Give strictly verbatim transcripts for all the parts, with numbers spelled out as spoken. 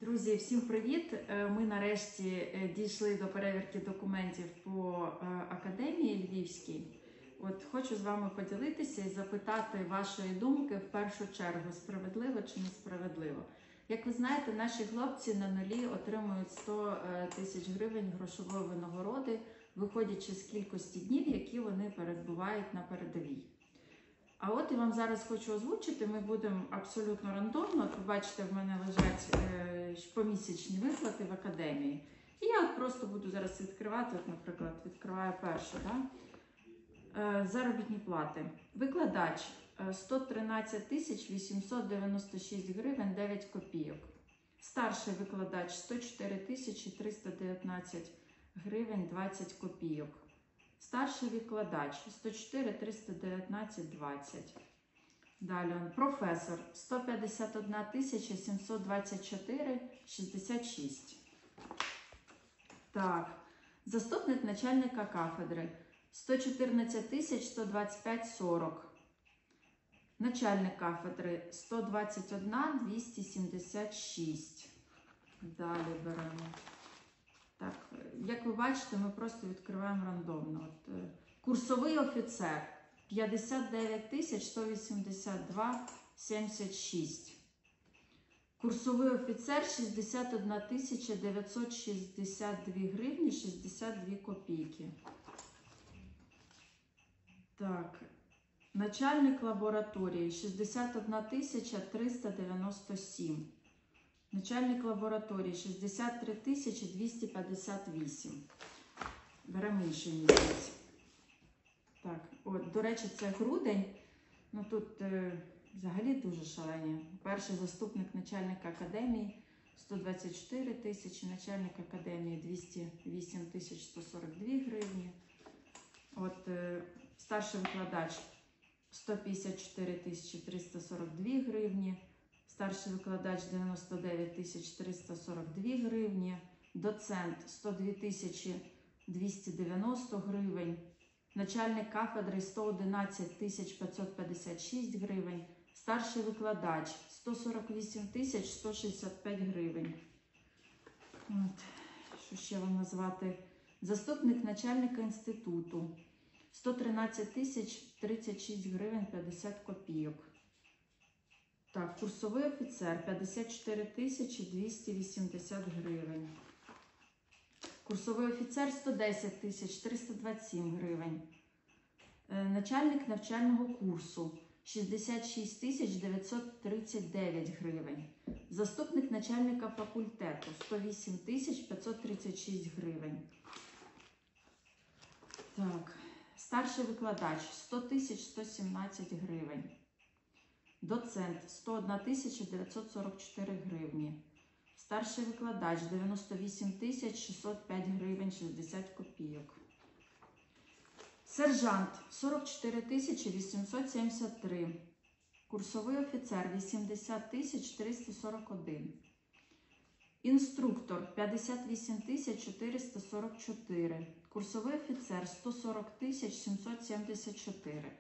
Друзі, всім привіт! Ми нарешті дійшли до перевірки документів по академії Львівській. От хочу з вами поділитися і запитати вашої думки в першу чергу, справедливо чи несправедливо. Як ви знаєте, наші хлопці на нулі отримують сто тисяч гривень грошової винагороди, виходячи з кількості днів, які вони перебувають на передовій. А от я вам зараз хочу озвучити, ми будемо абсолютно рандомно. От ви бачите, в мене лежать е, помісячні виплати в академії. І я от просто буду зараз відкривати, от, наприклад, відкриваю першу, да? е, заробітні плати. Викладач е, сто тринадцять тисяч вісімсот дев'яносто шість гривень дев'ять копійок. Старший викладач сто чотири тисячі триста дев'ятнадцять гривень двадцять копійок. Старший викладач сто чотири триста дев'ятнадцять двадцять. Далі професор сто п'ятдесят одна тисяча сімсот двадцять чотири шістдесят шість. Так, заступник начальника кафедри сто чотирнадцять тисяч сто двадцять п'ять сорок. Начальник кафедри сто двадцять одна двісті сімдесят шість. Далі беремо. Так, як ви бачите, ми просто відкриваємо рандомно. От, курсовий офіцер п'ятдесят дев'ять тисяч сто вісімдесят два сімдесят шість. Курсовий офіцер шістдесят одна тисяча дев'ятсот шістдесят дві гривні шістдесят дві копійки. Так, начальник лабораторії шістдесят одна тисяча триста дев'яносто сім. Начальник лабораторії шістдесят три тисячі двісті п'ятдесят вісім. Беремо інший місяць. Так, от, до речі, це грудень. Ну тут е, взагалі дуже шалені. Перший заступник начальника академії сто двадцять чотири тисячі, начальник академії двісті вісім тисяч сто сорок дві гривні. От, е, старший викладач сто п'ятдесят чотири тисячі триста сорок дві гривні. Старший викладач дев'яносто дев'ять тисяч триста сорок дві гривні, доцент сто дві тисячі двісті дев'яносто гривень, начальник кафедри сто одинадцять тисяч п'ятсот п'ятдесят шість гривень, старший викладач сто сорок вісім тисяч сто шістдесят п'ять гривень. От, що ще вам назвати? Заступник начальника інституту сто тринадцять тисяч тридцять шість гривень п'ятдесят копійок. Так, курсовий офіцер п'ятдесят чотири тисячі двісті вісімдесят гривень. Курсовий офіцер сто десять тисяч триста двадцять сім гривень. Е, начальник навчального курсу шістдесят шість тисяч дев'ятсот тридцять дев'ять гривень. Заступник начальника факультету сто вісім тисяч п'ятсот тридцять шість гривень. Так, старший викладач сто тисяч сто сімнадцять гривень. Доцент сто одна тисяча дев'ятсот сорок чотири гривні. Старший викладач дев'яносто вісім тисяч шістсот п'ять гривень шістдесят копійок. Сержант сорок чотири тисячі вісімсот сімдесят три. Курсовий офіцер вісімдесят тисяч триста сорок один. Інструктор п'ятдесят вісім тисяч чотириста сорок чотири. Курсовий офіцер сто сорок тисяч сімсот сімдесят чотири.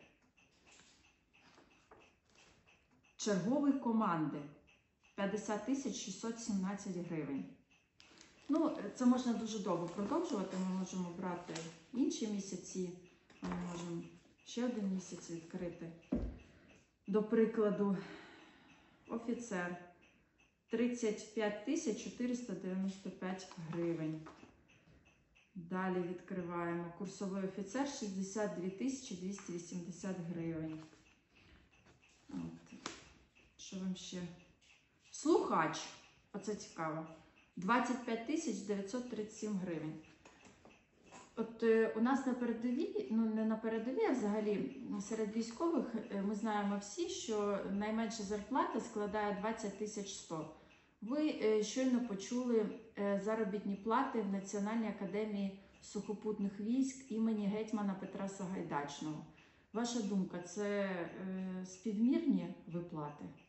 Черговий команди п'ятдесят тисяч шістсот сімнадцять гривень. Ну, це можна дуже довго продовжувати. Ми можемо брати інші місяці, ми можемо ще один місяць відкрити. До прикладу, офіцер тридцять п'ять тисяч чотириста дев'яносто п'ять гривень. Далі відкриваємо. Курсовий офіцер шістдесят дві тисячі двісті вісімдесят гривень. От. Що вам ще? Слухач, оце цікаво, двадцять п'ять тисяч дев'ятсот тридцять сім гривень. От е, у нас на передовій, ну не на передовій, а взагалі серед військових е, ми знаємо всі, що найменша зарплата складає двадцять тисяч сто. Ви е, щойно почули е, заробітні плати в Національній академії сухопутних військ імені гетьмана Петра Сагайдачного. Ваша думка, це е, співмірні виплати?